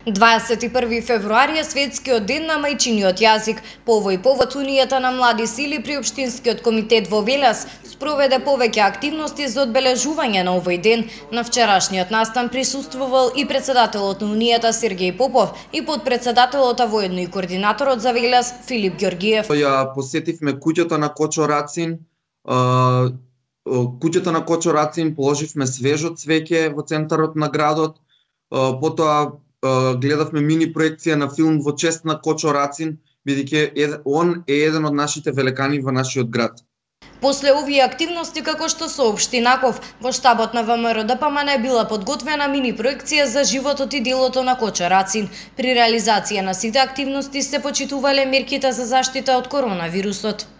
21 февруари е светскиот ден на мајчиниот јазик. По овој повод Унијата на млади сили при Општинскиот комитет во Велес спроведе повеќе активности за одбележување на овој ден. На вчерашниот настан присуствувал и председателот на Унијата Сергеј Попов и подпредседателот, а воедно и координаторот за Велес Филип Ѓоргиев. Ја посетивме куќата на Кочо Рацин. Куќата на Кочо Рацин положивме свежо цвеќе во центарот на градот. Потоа гледавме мини проекција на филм во чест на Кочо Рацин, бидејќи он е еден од нашите великани во нашиот град. После овие активности, како што соопшти Наков, во штабот на ВМРО ДПМН била подготвена мини проекција за животот и делото на Кочо Рацин. При реализација на сите активности се почитувале мерките за заштита од коронавирусот.